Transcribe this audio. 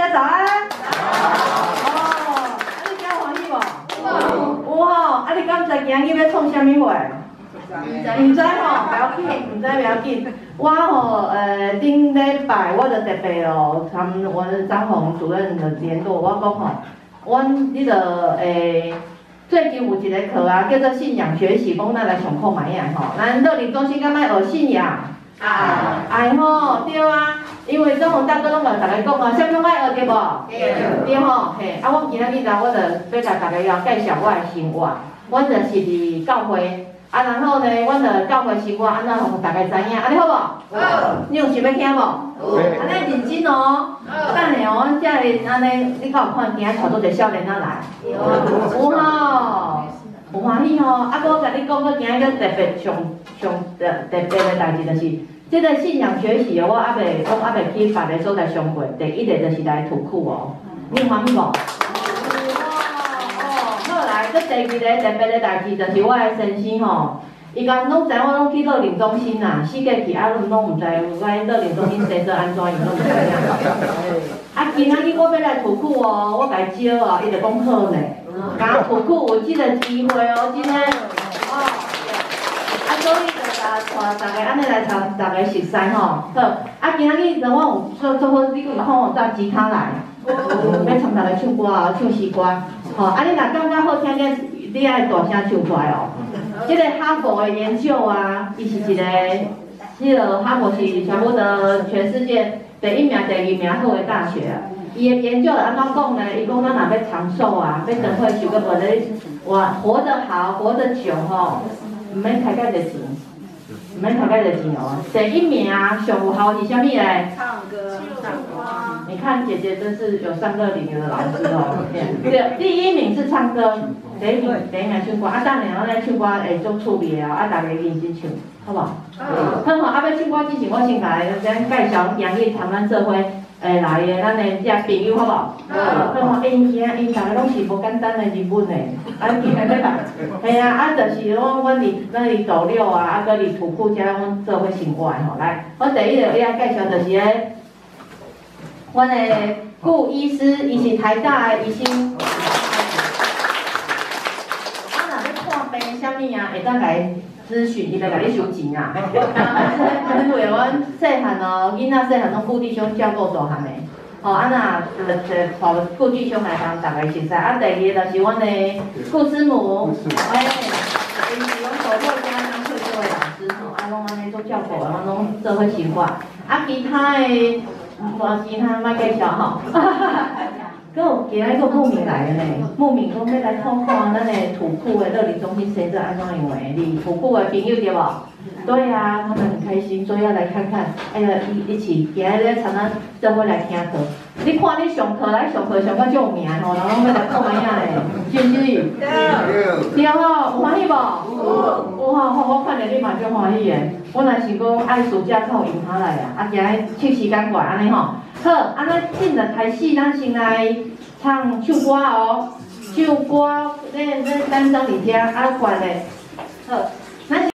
家早安。哦，你今欢喜无？有吼，你敢知今日要创啥物货？唔知吼，不要紧，唔知不要紧。我吼，顶礼拜我就特别哦，参我张宏主任的联络，我讲吼，阮迄个最近有一个课啊，叫做信仰学习，讲咱来上课买样吼，咱乐龄中心敢要学信仰？爱吼，对啊，因为张宏大哥拢甲大家讲啊，啥物拢爱学对无？对吼，嘿，我今仔日我就要甲大家要介绍我的生活，我就是伫教会。然后呢，阮就教会生活安怎互大家知影，安尼好无？好。你有想要听无？安尼认真哦。等下哦，阮才会安尼，你敢有看今仔带做一个少年仔来？有吼，有欢喜吼。搁我甲你讲，今仔个特别上特别的代志，就是这个信仰学习哦，我还袂去别个所在上过。第一个就是来图库哦，你有欢喜无？这第二个特别的代志，就是我的先生吼，伊甲拢知我拢去乐龄中心啦，四界去拢毋知我乐龄中心生做安怎，伊拢毋知影。今仔日我要来图库哦，我甲伊招哦，伊就讲好呢。甲图库有即个机会哦，真诶哦。所以就带大家安尼来参大家熟悉吼。好，今仔日我有做好，你有看我带吉他来，要参大家唱歌哦，唱诗歌。哦，你若感觉好听点，你爱大声唱出来哦。这个哈佛的研究啊，伊是一个，迄个哈佛是差不多全世界第一名、第二名好的大学啊。伊的研究安怎讲呢？伊讲咱若要长寿啊，要长岁寿，个无咧活得好、活得久吼，唔免开介侪钱，唔免开介侪钱哦。第一名上有效是啥物嘞？唱歌。你看姐姐真是有上乐龄的老师哦。对，第一名是唱歌，第一名唱歌，等下咱唱歌会足趣味哦，大家认真唱，好不好？好吼，要唱歌之前，我先来咱介绍今日参咱做伙来的咱的遮朋友，好不好？好，因大家拢是无简单的人物呢，今日要来，嘿啊，就是阮伫斗六啊，搁伫土库遮阮做伙生活的吼，来，我第一个要介绍就是咧。阮的顾医师，伊是台大的医生。若要看病啥物啊，会当来咨询，伊来甲你收钱啊。因为阮细汉哦，囡仔细汉拢顾弟兄照顾大汉的。若就顾弟兄来帮大家熟悉。第二就是阮的顾师母，伊是阮头后家当退休的老师吼，拢安尼做照顾的，拢做伙生活。其他的。其他莫介绍吼，搁有今仔个慕名来的呢，慕名讲要来看看咱的土库的乐龄中心生做安怎样的，你土库的朋友对无？对啊，他们很开心，所以要来看看。哎呀，一起今仔日参咱做伙来听课。你看你上课来上课上到足有名吼，人拢要来看卖影嘞，是不是？对吼，有欢喜无？有吼，我看着你嘛足欢喜的。我若是讲爱暑假较有闲下来啊，今日抽时间过来安尼吼。好，安尼进入开始，咱先来唱歌哦，唱歌，咱单张伫遮，怪咧，好。